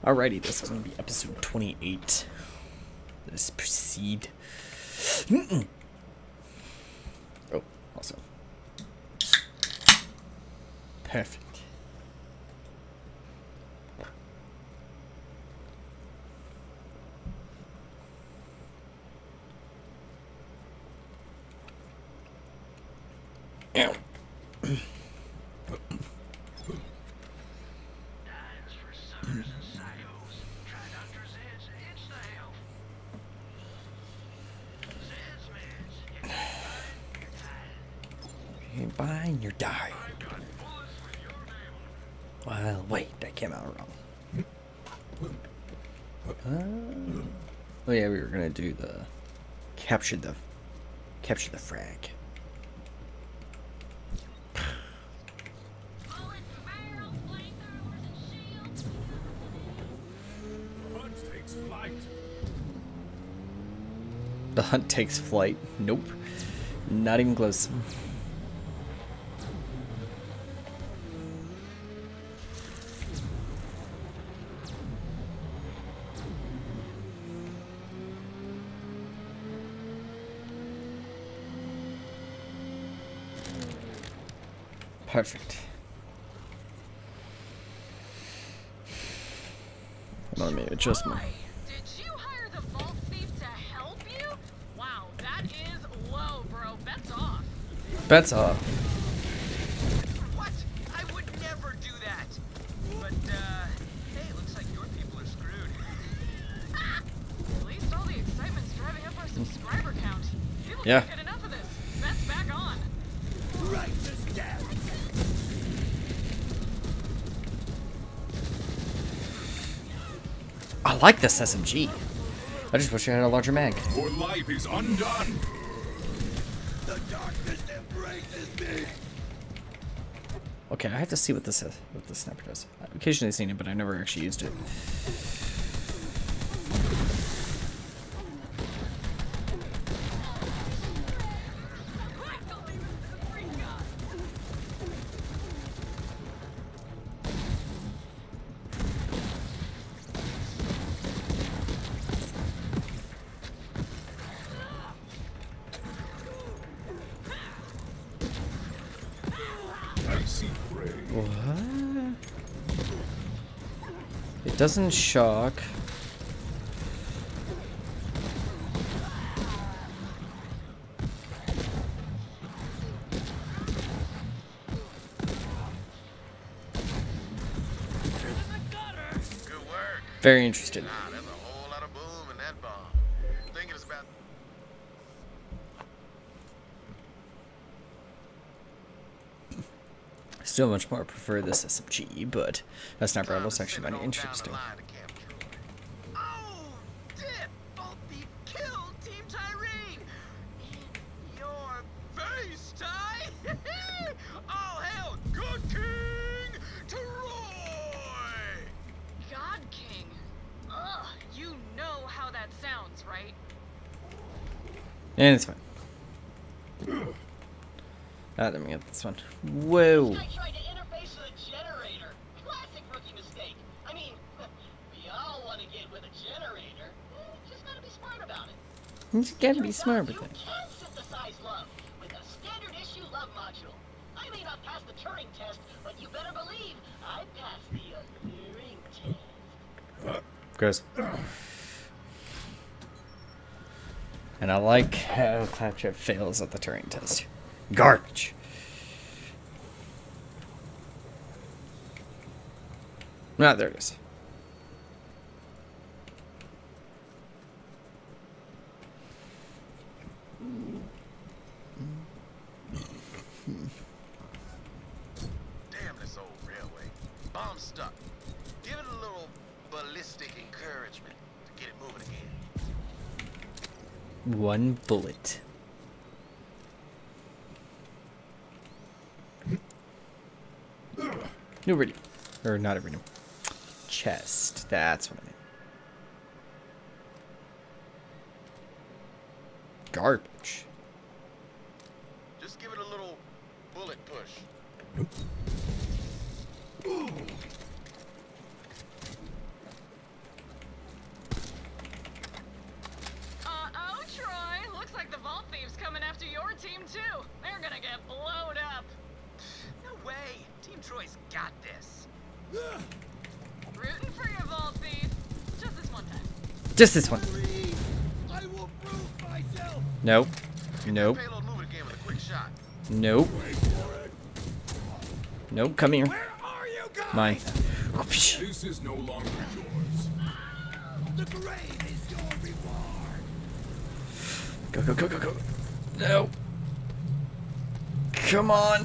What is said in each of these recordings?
Alrighty, this is going to be episode 28. Let's proceed. Oh, also. Perfect. Ow. You're buying, you're dying. Well, wait, that came out wrong. Oh yeah, we were gonna do the capture the frag. The hunt takes flight. Nope. Not even close. Perfect. Let me adjust my... Did you hire the vault thief to help you? Wow, that is low, bro. Bets off. Bets off. What? I would never do that. But, hey, looks like your people are screwed. At least all the excitement's driving up our subscriber count. People can't get enough of this. Bets back on. Righteous death. I like this SMG. I just wish I had a larger mag. Your life is undone. The darkness embraces me. Okay, I have to see what this is, what the sniper does. I've occasionally seen it, but I've never actually used it. What? It doesn't shock. Good work. Very interested. There's a whole lot of boom in that bomb. Thinking it's about... Still much more prefer this SMG, but that sniper rifle is actually very interesting. Oh, dip! Vault thief killed Team Tyrene! In your face, Ty! All hail Good King Troy! God King? Ugh, you know how that sounds, right? And it's fine. Let me get this one. Whoa. I tried to interface with a generator. Classic rookie mistake. I mean, we all want to get with a generator. Just gotta be smart about it. You just gotta be smart with You it. can synthesize love with a standard issue love module. I may not pass the Turing test, but you better believe I passed the Turing test. Gross. And I like how Claptrap fails at the Turing test. Garbage. Ah, there it is. Damn this old railway. Bomb stuck. Give it a little ballistic encouragement to get it moving again. One bullet. New iridium. Or not iridium. Chest. That's what I mean. Garbage. Just give it a little bullet push. Troy's got this. Rooting for your vault thief. Just this one time. Just this one. Please, I will prove myself. Nope. Nope. Payload moving again with a quick shot. Nope. Wait for it. Nope. Come here. Where are you guys? Mine. This is no longer yours. The grave is your reward. Go, go, go, go, go. No. Come on.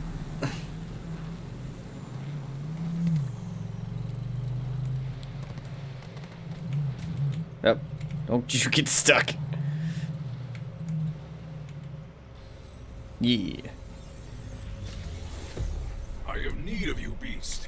Yep. Don't you get stuck. Yeah. I have need of you, beast.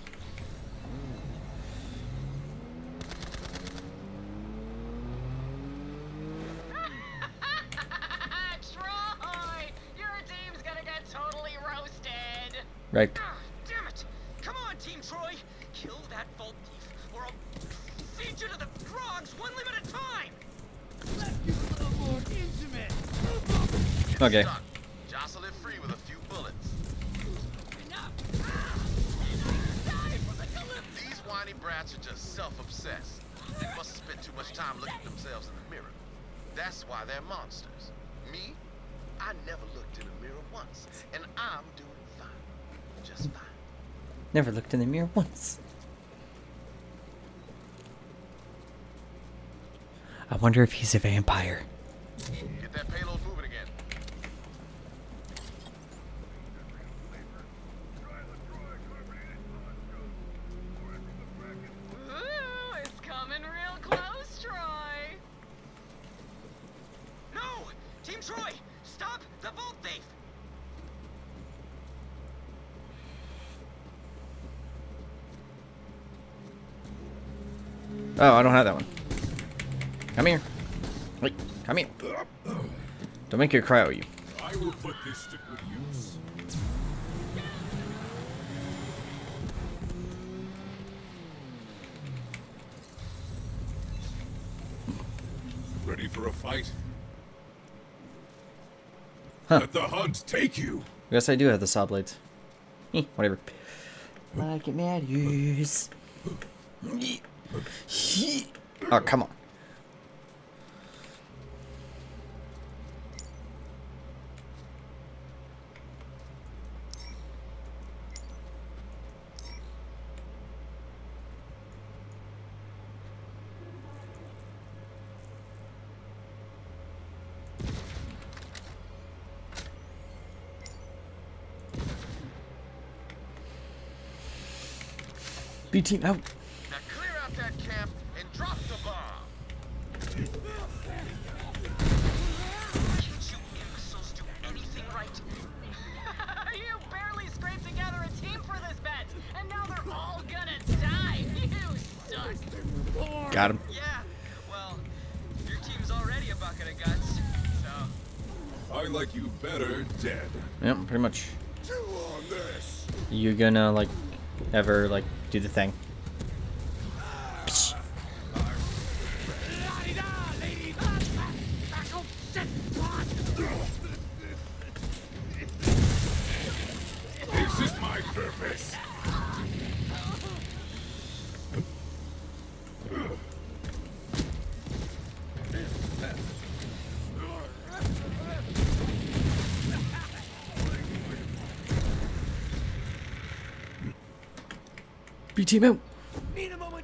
Troy! Your team's gonna get totally roasted. Right. Ah, damn it! Come on, Team Troy! Kill that vault thief, or I'll feed you to the frogs one limb at a time! Let's get a little more intimate. It's Okay. stuck. Jostle it free with a few bullets. Enough. These whiny brats are just self-obsessed. They must have spent too much time looking at themselves in the mirror. That's why they're monsters. Me? I never looked in a mirror once, and I'm doing fine. Just fine. Never looked in the mirror once. I wonder if he's a vampire. Get that payload moving again. Ooh, it's coming real close, Troy! No! Team Troy! Stop the vault thief! Oh, I don't have that one. Come here. Wait, come here. Don't make your cryo, you. I will put this to good use. Ready for a fight? Huh. Let the hunt take you. Yes, I do have the saw blades. Whatever. Like it matters. Oh, come on. B team out. Now clear out that camp and drop the bomb. Can't you imbeciles do anything right? You barely scraped together a team for this bet, and now they're all gonna die! You suck! Got him. Yeah, well, your team's already a bucket of guts, so... I like you better dead. Yep, pretty much. Chew on this. You gonna, like, ever, like, do the thing? This is my purpose. B team out. Need a moment.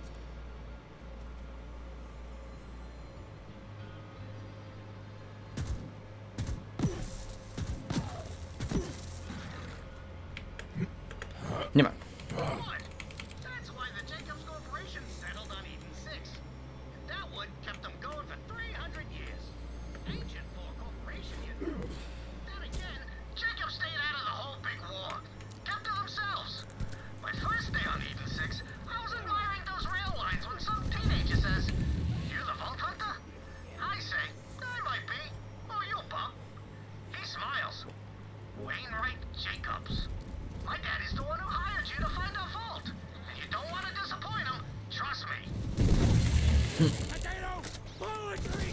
Never mind. What? That's why the Jacobs Corporation settled on Eden 6. And that wood kept them going for 300 years. Ancient for a corporation, you know. Then again, Jacobs stayed out of the whole big war. Kept to themselves. My first day on Eden 6, I was admiring those rail lines when some teenager says, "You're the Vault Hunter?" I say, "I might be. Oh, you'll bump." He smiles. Wainwright Jacobs. My daddy's the one who hired you to find a vault. And you don't want to disappoint him. Trust me. Potato! Poetry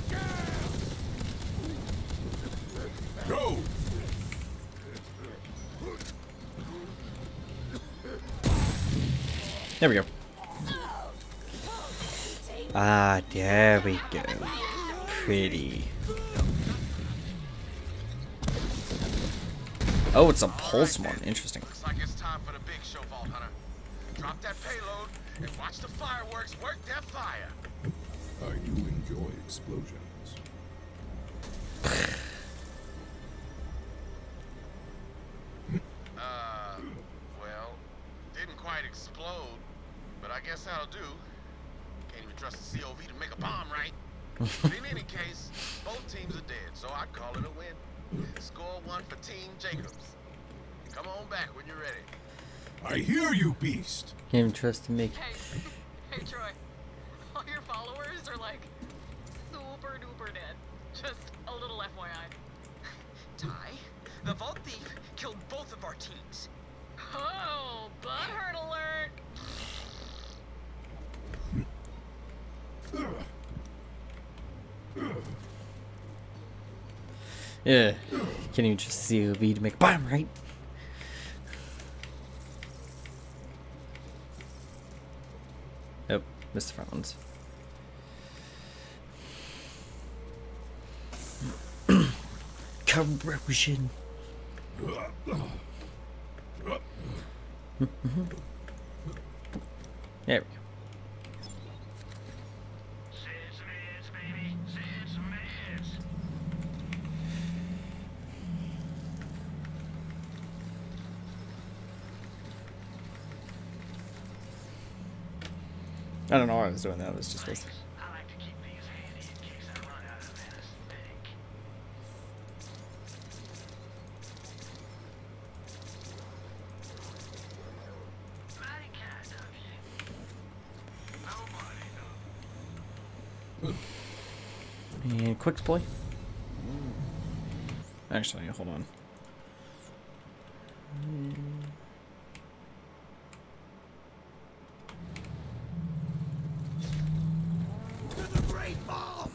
girl! Go! There we go. Ah, there we go. Pretty. Oh, it's a pulse one. Interesting. Looks like it's time for the big show, Vault Hunter. Drop that payload and watch the fireworks work their fire. I do enjoy explosions. Well, didn't quite explode, but I guess that'll do. Can't even trust the COV to make a bomb, right? But in any case, both teams are dead, so I'd call it a win. Score 1 for Team Jacobs. Come on back when you're ready. I hear you, beast. Can't even trust to make. Hey, hey Troy. All your followers are like super duper dead. Just a little FYI. Ty, the Vault Thief killed both of our teams. Oh, butthurt alert! Yeah. Can't even trust COV to make a bomb, right? Nope. Missed the front ones. Corrosion. There we go. I don't know why I was doing that. It was just this. I like to keep these handy in case I run out of anesthetic. Mighty kind of you. Nobody knows. And quick deploy. Actually, hold on. To the great bombs!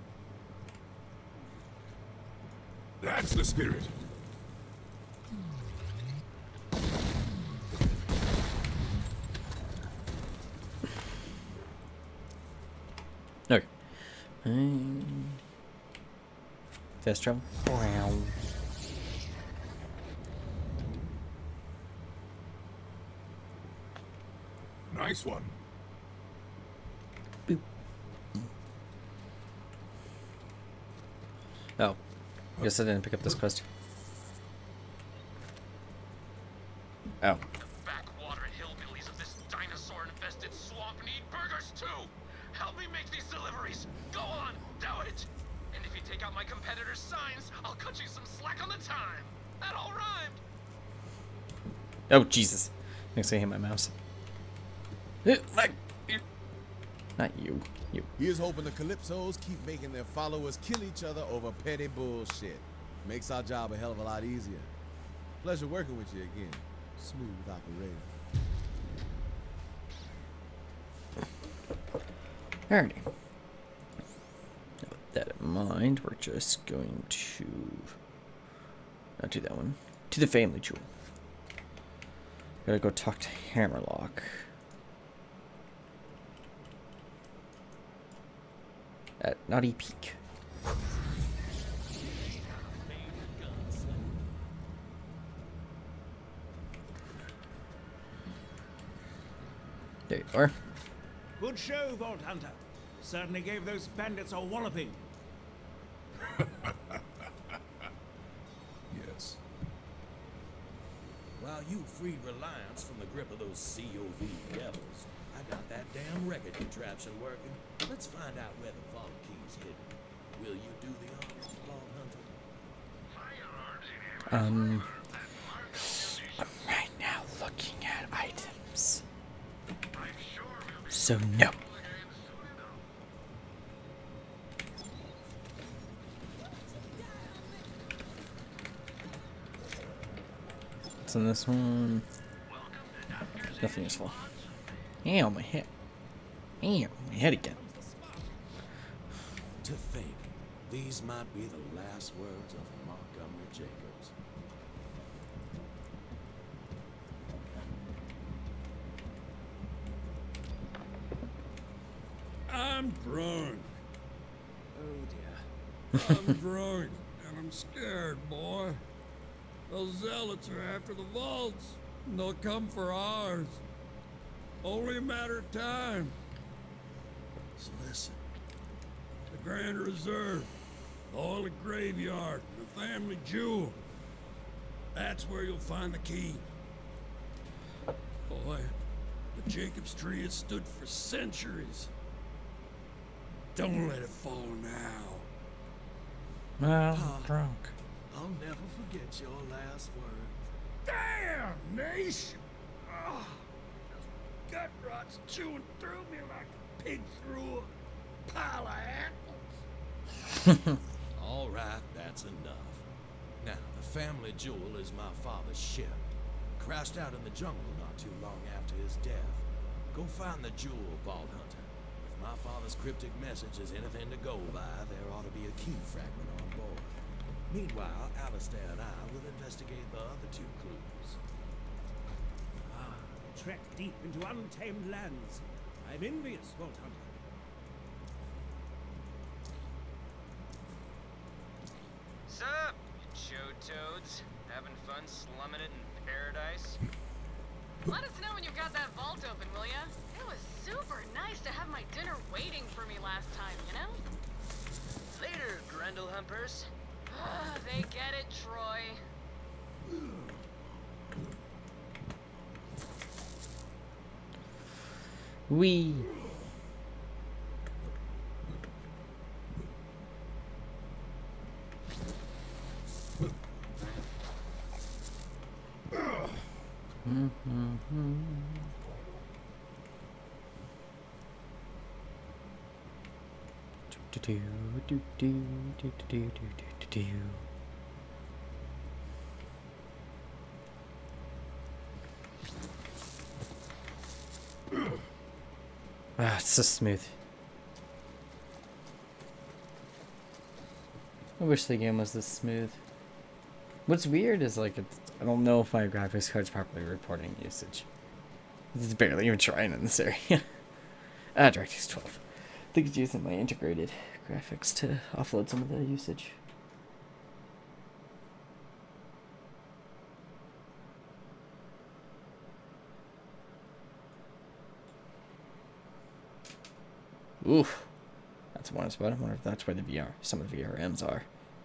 That's the spirit. Okay. Fast travel. Wow. Nice one. Boop. Oh. I guess I didn't pick up this quest. Oh. Backwater hillbillies of this dinosaur-infested swamp need burgers too. Help me make these deliveries. Go on, do it. And if you take out my competitor's signs, I'll cut you some slack on the time. That all rhymed. Oh, Jesus. Next I hit my mouse. Not you. You. Here's hoping the Calypsos keep making their followers kill each other over petty bullshit. Makes our job a hell of a lot easier. Pleasure working with you again. Smooth operator. Alrighty. With that in mind, we're just going to not do that one. To the family jewel. Gotta go talk to Hammerlock. At Naughty Peak. There you are. Good show, Vault Hunter. Certainly gave those bandits a walloping. Yes. While you freed Reliance from the grip of those COV devils, I got that damn record contraption working. Let's find out where the vault key's hidden. Will you do the honors, Vault Hunter? I'm right now looking at items. So no. What's in this one? Nothing useful. Ow, my head. Ow, my head again. To think, these might be the last words of Montgomery Jacobs. I'm drunk. Oh dear. I'm drunk, and I'm scared, boy. Those zealots are after the vaults, and they'll come for ours. Only a matter of time. So listen. The Grand Reserve, the Holy Graveyard, the family jewel. That's where you'll find the key. Boy, the Jacob's tree has stood for centuries. Don't let it fall now. I'm drunk. I'll never forget your last words. Damnation! Oh, gut rot's chewing through me like a pig through a pile of apples. All right, that's enough. Now, the family jewel is my father's ship. Crashed out in the jungle not too long after his death. Go find the jewel, Vault Hunter. If my father's cryptic message is anything to go by, there ought to be a key fragment on board. Meanwhile, Alistair and I will investigate the other two clues. Ah, trek deep into untamed lands. I'm envious, Vault Hunter. Sup, you toads? Having fun slumming it in paradise? Let us know when you've got that vault open, will ya? It was super nice to have my dinner waiting for me last time, you know? Later, Grendel Humpers. They get it, Troy. Wee. Ah, it's so smooth. I wish the game was this smooth. What's weird is like I don't know if my graphics card's properly reporting usage. It's barely even trying in this area. DirectX 12. I think it's using my integrated graphics to offload some of the usage. Oof. That's one spot. I wonder if that's where the VR, some of the VRMs are.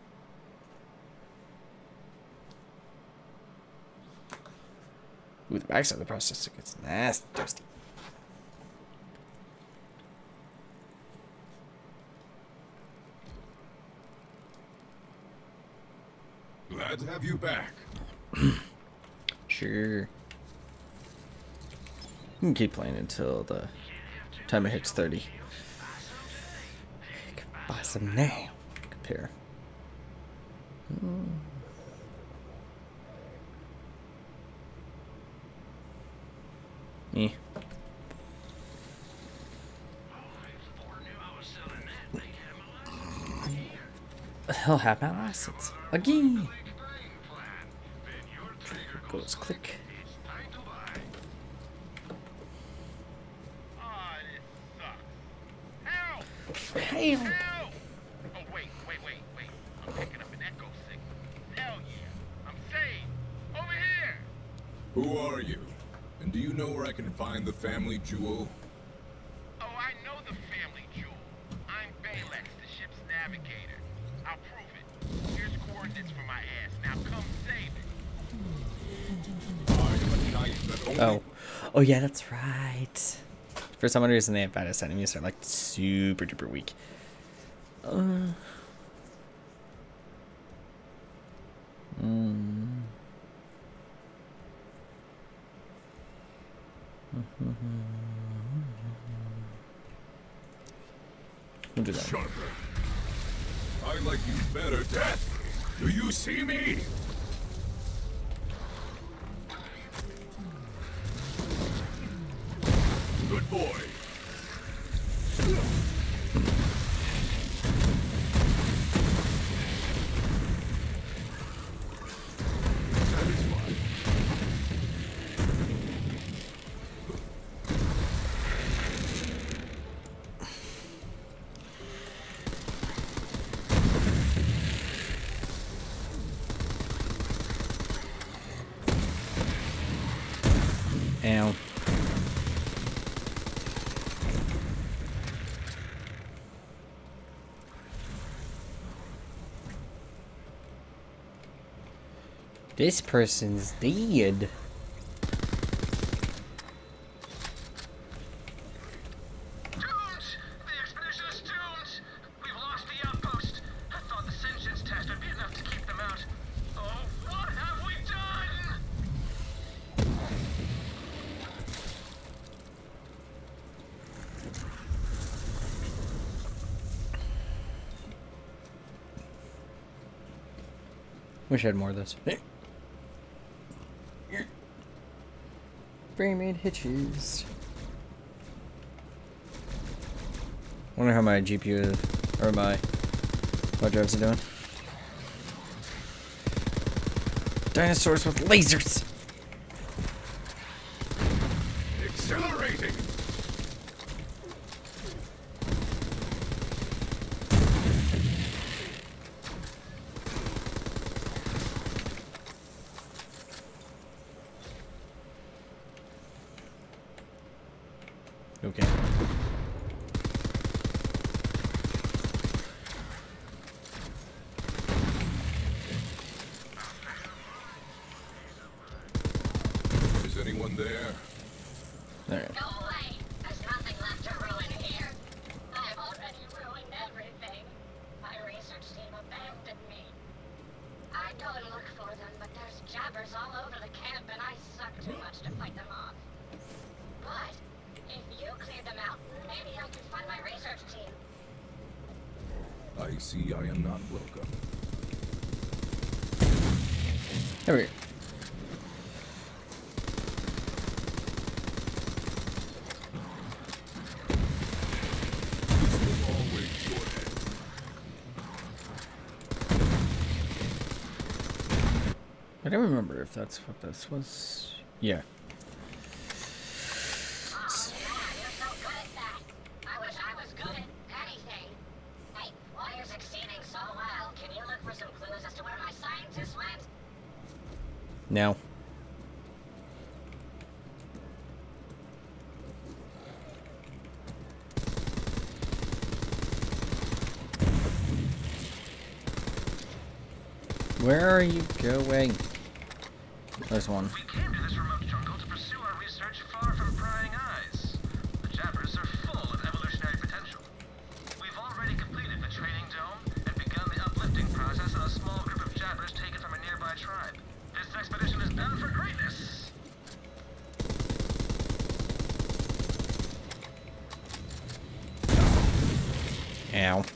Ooh, the backside of the processor gets nasty toasty. Glad to have you back. Sure. You can keep playing until the time it hits 30. Buy some now. Compare. Me. What the hell happened last? It's again. Goes click. Hey. Oh, wait. I'm picking up an echo signal. Hell yeah. I'm saved. Over here. Who are you? And do you know where I can find the family jewel? Oh, I know the family jewel. I'm Balex, the ship's navigator. I'll prove it. Here's coordinates for my ass. Now come save it. Oh. Oh yeah, that's right. For some reason they have baddest enemies are like super duper weak. We'll do that. Sharper. I like you better, Death. Do you see me? Good boy. This person's dead. Wish I had more of this. Pre-made hitches. Wonder how my GPU or my hard drives are doing. Dinosaurs with lasers. Accelerating. Okay. Is anyone there? There. No way! There's nothing left to ruin here. I've already ruined everything. My research team abandoned me. I go and look for them, but there's jabbers all over the camp and I suck too much to fight them off. But if you clear them out, maybe I can find my research team. I see I am not welcome. There we go. I don't remember if that's what this was. Yeah. Oh, man, you're so good at that. I wish I was good at anything. Hey, while you're succeeding so well, can you look for some clues as to where my scientists went? No. Where are you going? There's one. We came to this remote jungle to pursue our research far from prying eyes. The jabbers are full of evolutionary potential. We've already completed the training dome and begun the uplifting process on a small group of jabbers taken from a nearby tribe. This expedition is bound for greatness. Ow.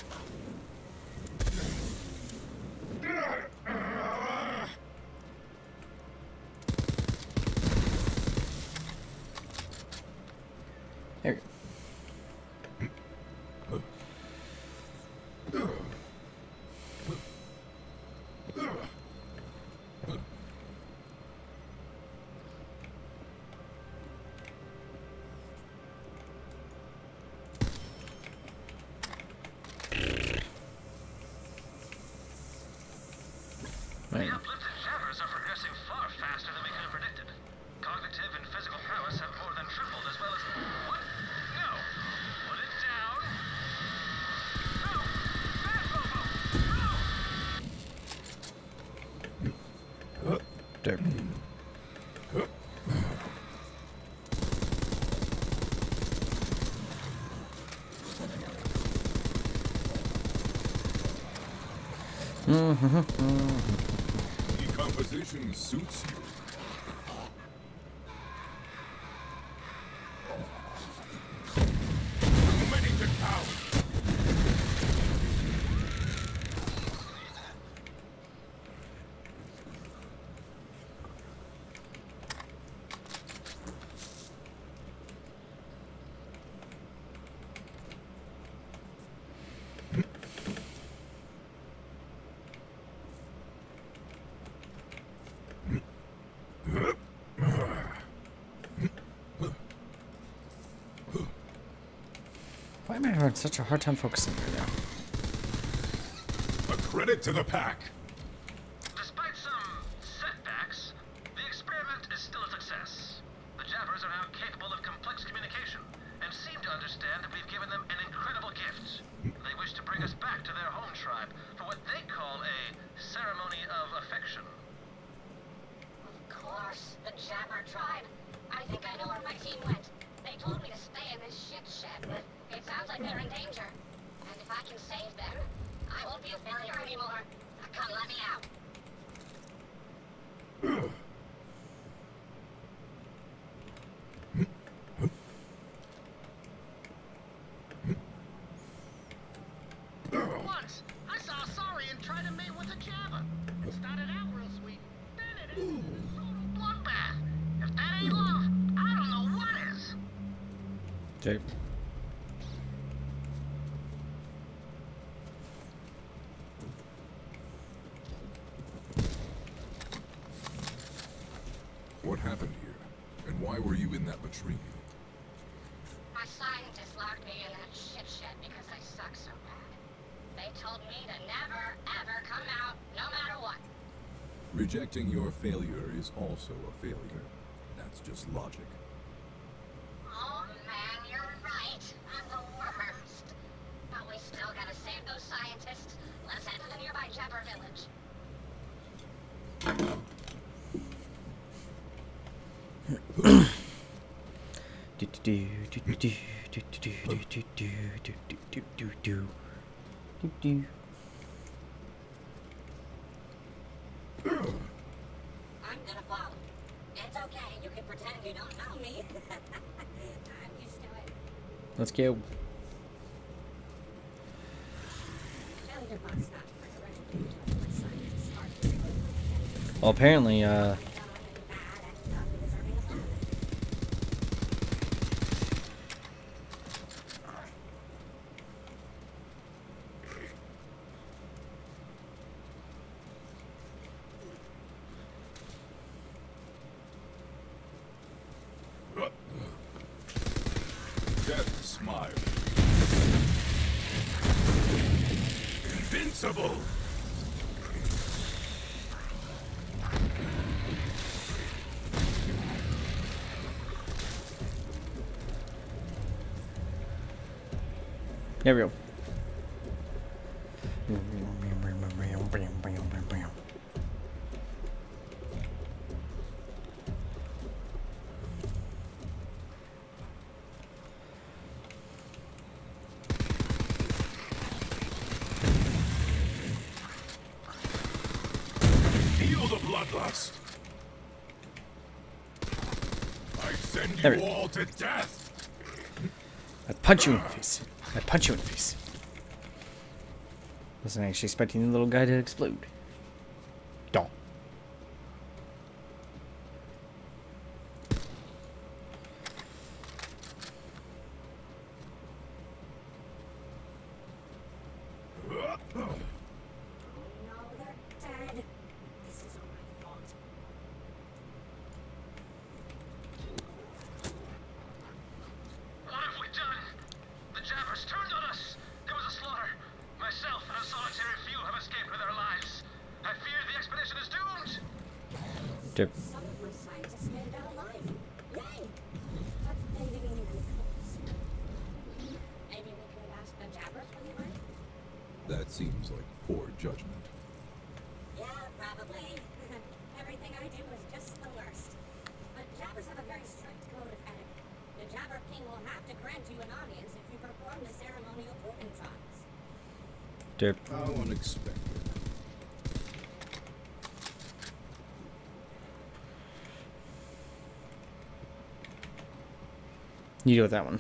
There we go. Right. The uplifted jabbers are progressing far faster than we could have predicted. Cognitive and physical prowess have more than tripled, as well as... What? No! Put it down! No! Fast, Bobo! No! There. Decomposition suits you. Too many to count. Why am I having such a hard time focusing right now? A credit to the pack. Despite some setbacks, the experiment is still a success. The jabbers are now capable of complex communication and seem to understand that we've given them an incredible gift. They wish to bring us back to their home tribe for what they call a ceremony of affection. They're in danger. And if I can save them, I won't be a failure anymore. Come let me out. Once, I saw a saurian try to mate with a Jabba. It started out real sweet. Then it is a total bloodbath. If that ain't love, I don't know what is. Okay. What happened here? And why were you in that latrine? My scientists locked me in that shit shed because I suck so bad. They told me to never, ever come out, no matter what. Rejecting your failure is also a failure. That's just logic. Oh man, you're right. I'm the worst. But we still gotta save those scientists. Let's head to the nearby Jabber village. I'm gonna follow. It's okay. You can pretend you don't know me. I'm used to it. Let's go. Well, apparently, Death smile. Invincible! there we go. Feel the bloodlust. I send There you we go. all to death. I punch you in the face. I punch you in the face. Wasn't actually expecting the little guy to explode. Don't. No, they're dead. This is all my fault. What have we done? The Jabbers turned on us. There was a slaughter. Myself and a solitary few have escaped with their lives. I fear the expedition is doomed. Derp. Some of my scientists made it out alive. Yay! But they didn't even close. Maybe we could ask the Jabbers when they went? That seems like poor judgment. Yeah, probably. Everything I do is just the worst. But Jabbers have a very strict code of etiquette. The Jabber King will have to grant you an audience if you perform the ceremonial proving trials. Derp. How unexpected. You deal with that one.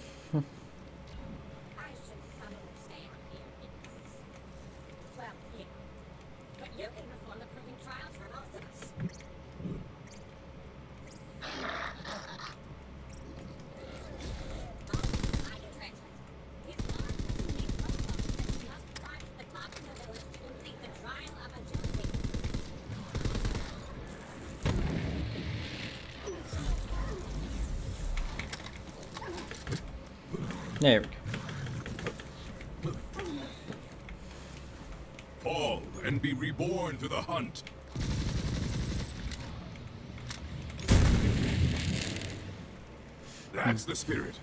I should probably stay out here because, well, yeah. But you can perform the proving trials for both of us. Oh, I can translate. It's large enough to need protocols that just climb to the top of the village to complete the trial of agility. There we go. Fall and be reborn to the hunt. That's the spirit.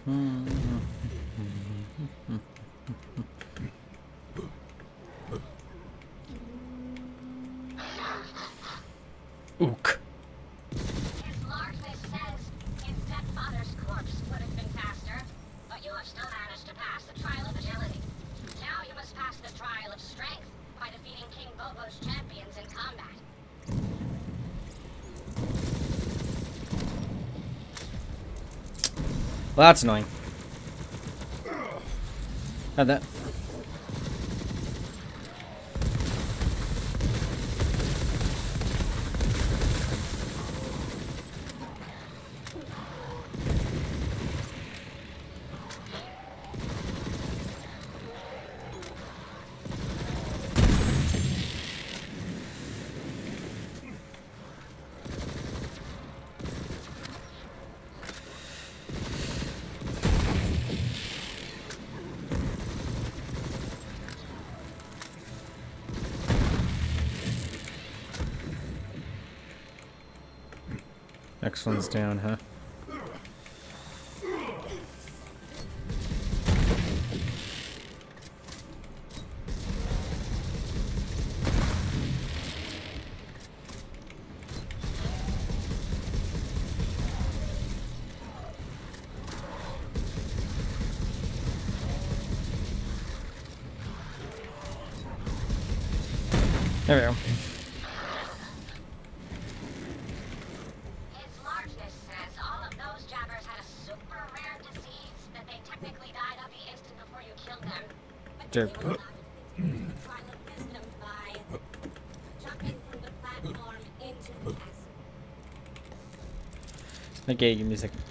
Ook. His largeness says his dead father's corpse would have been faster, but you have still managed to pass the trial of agility. Volvo's champions in combat. Well, that's annoying. Had that. Next one's down, huh? There we go. His largeness says all of those jabbers had a super rare disease that they technically died of the instant before you killed them. But Sure. you were allowed to use the trial of wisdom by jumping from the platform into the castle. Okay, give me a second.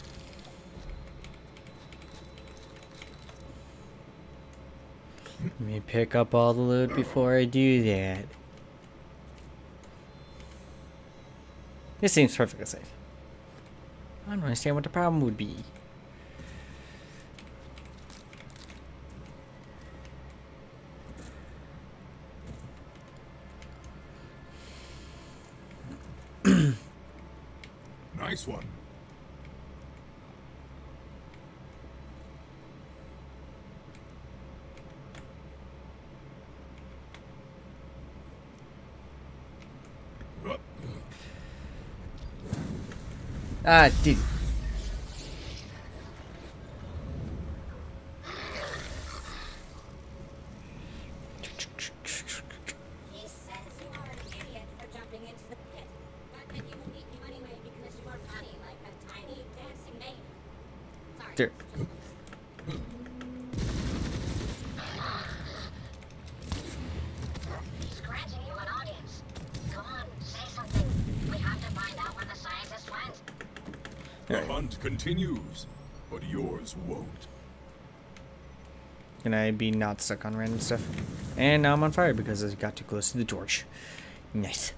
Let me pick up all the loot before I do that. This seems perfectly safe. I don't understand what the problem would be. Nice one. Ah, dude. He says you are an idiot for jumping into the pit, but that he will eat you anyway because you are funny like a tiny dancing maid. Sorry. Dude. He's granting you an audience. Go on, say something. We have to find out where the scientist went. The hunt continues, but yours won't. Can I be not stuck on random stuff? And now I'm on fire because I got too close to the torch. Nice.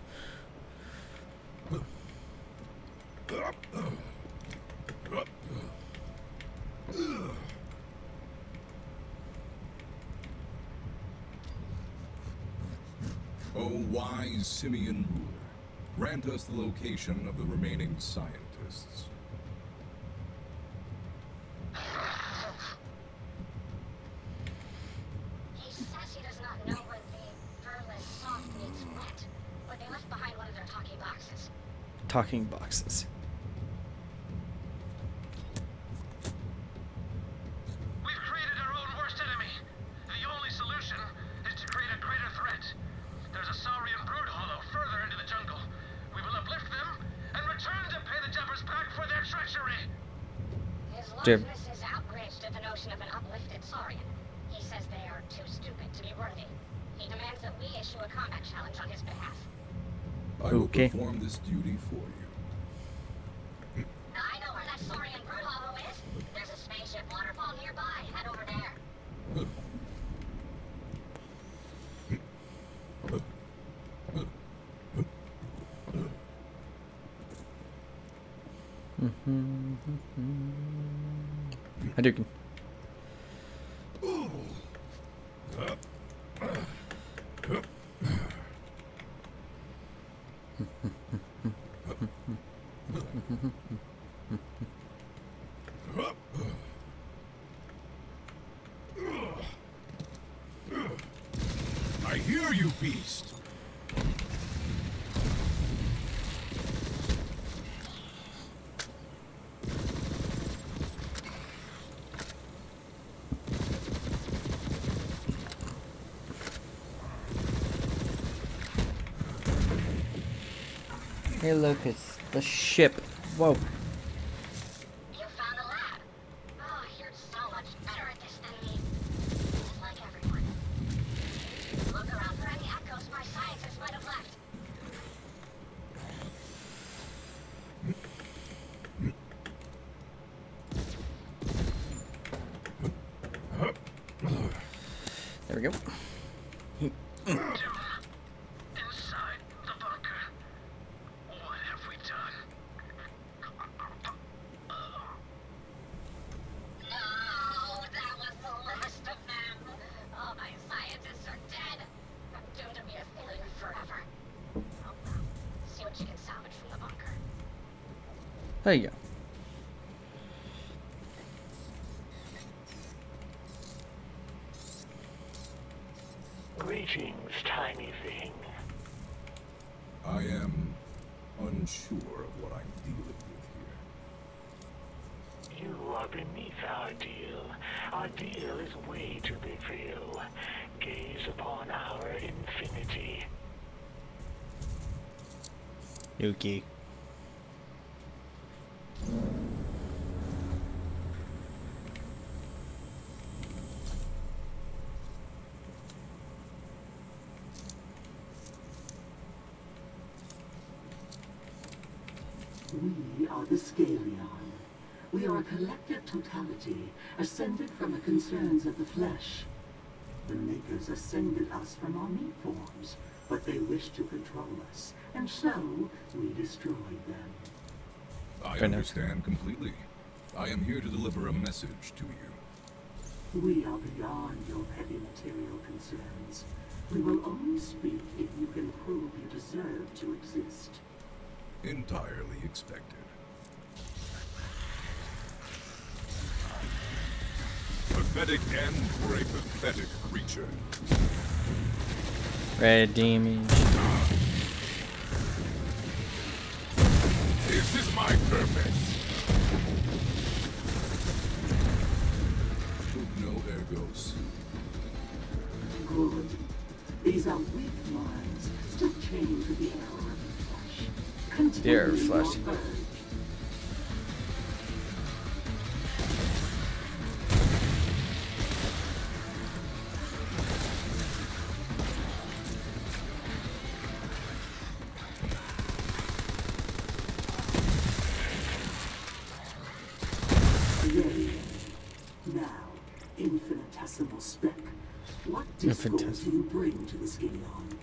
O wise Simeon ruler, grant us the location of the remaining scientists. He says he does not know where the furless soft meets wet, but they left behind one of their talking boxes. Talking boxes. We've created our own worst enemy. The only solution is to create a greater threat. There's a Saurian brood hollow further into the jungle. We will uplift them and return to pay the Jabbers back for their treachery. His Jim. largeness is outraged at the notion of an uplifted Saurian. He says they are too stupid to be worthy. He demands that we issue a combat challenge on his behalf. I will Okay. perform this duty for you. I know where that Saurian brood hollow is. There's a spaceship waterfall nearby. Head over there. Hadouken. I hear you, beast. Hey, look, it's the ship. Whoa. You found the lab. Oh, you're so much better at this than me. Just like everyone. Look around for any echoes my scientists might have left. There we go. Inside the bunker. What have we done? No, that was the last of them. All my scientists are dead. I'm doomed to be a failure forever. Oh well. See what you can salvage from the bunker. There you go. Greetings, tiny thing. I am unsure of what I'm dealing with here. You are beneath our deal. Our deal is way too big for you. Gaze upon our infinity. Yuki. We are the Scalion. We are a collective totality, ascended from the concerns of the flesh. The Makers ascended us from our meat forms, but they wish to control us, and so we destroyed them. I understand completely. I am here to deliver a message to you. We are beyond your petty material concerns. We will only speak if you can prove you deserve to exist. Entirely expected. Pathetic end for a pathetic creature. Red damage. This is my purpose. No ergo sum. Good. These are weak minds, still chained to the error of the flesh. Continue Dear flesh. your purge. Now, infinitesimal speck. What discord do you bring to the Scalion?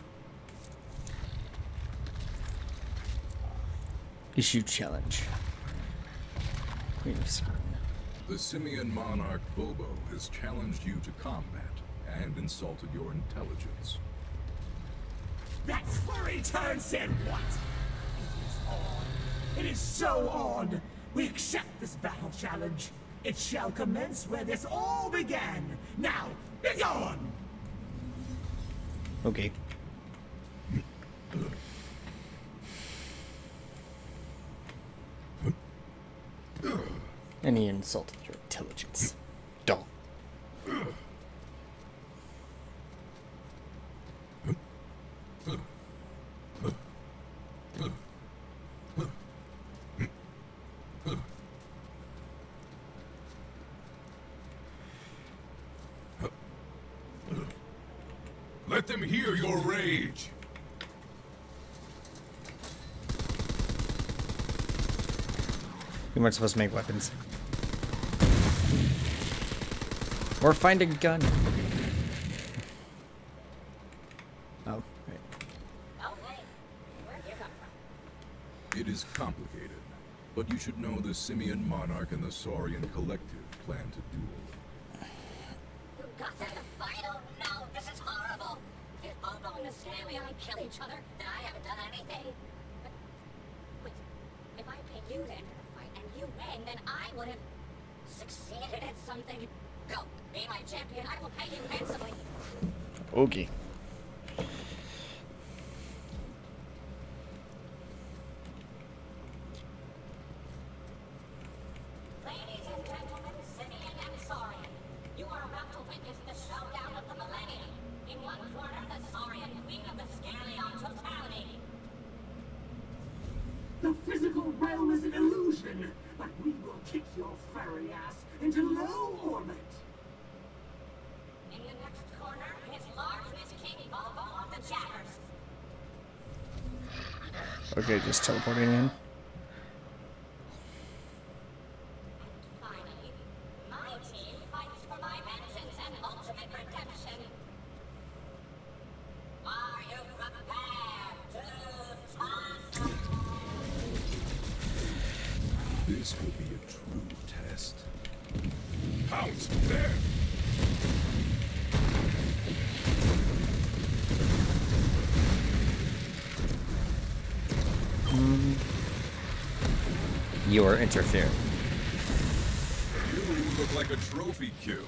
Issue challenge. Queen of Scorn. The Simian monarch Bobo has challenged you to combat and insulted your intelligence. That furry turd said what? It is on. It is so on. We accept this battle challenge. It shall commence where this all began. Now, be gone! Okay. And he insulted your intelligence. Dull. Let them hear your rage. We weren't supposed to make weapons. Or find a gun. Oh, right. It is complicated, but you should know the Simian monarch and the Saurian collective plan to duel. You got that in a fight? Oh no, this is horrible. If Bobo and the Scalion kill each other, then I haven't done anything. But, wait, if I pay you to enter the fight and you win, then I would have succeeded at something. Go, be my champion. I will pay you handsomely. Okay. Ladies and gentlemen, Simian and Saurian, you are about to witness the showdown of the millennium. In one corner, the Saurian queen of the Scalion totality. your furry ass into low orbit. In the next corner, his largeness King Bobo of the Jabbers. Okay, just teleporting in. Finally, my team fights for my vengeance and ultimate redemption. Are you prepared to toss? This will be a true test. Pounce there! You are interfering. You look like a trophy kill.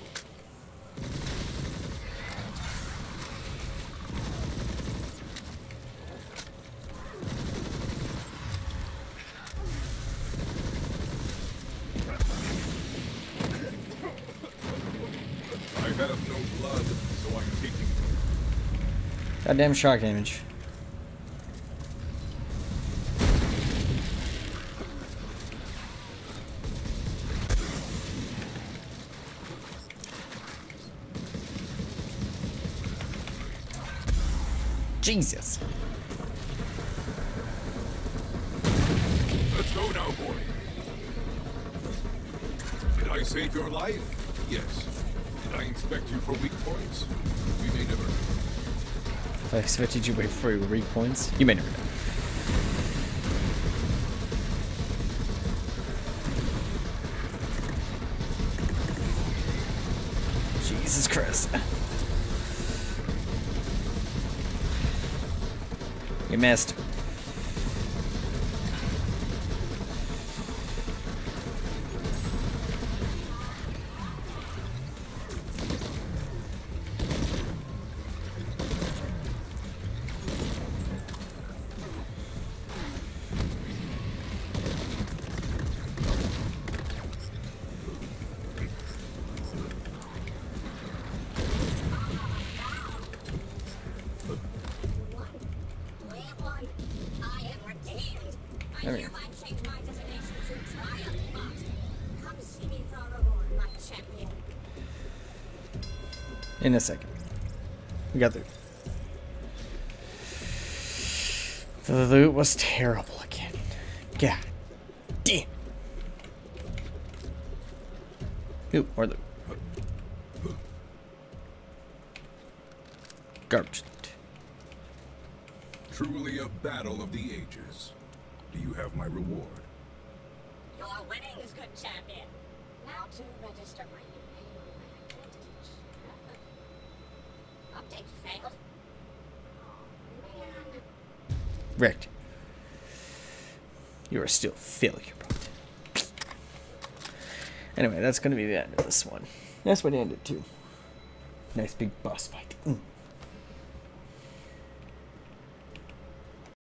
I have no blood, so I'm taking it. Goddamn shock damage. Jesus. Let's go now, boy. Did I save your life? Yes. Did I inspect you for weak points? We may never know. I expected you to wait for your weak points. You may never know. Jesus Christ. You missed. I hereby change my designation to Triumph Bot. Come see me for a reward, my champion. In a second. We got the loot was terrible again. God damn. Ooh, more loot. Garbage loot. Truly a battle of the ages. Do you have my reward? Your winnings, good champion. Now to register my new name on my identity. Update failed. Oh, man. Rick. You are still a failure, bro. Anyway, that's going to be the end of this one. That's what it ended too. Nice big boss fight.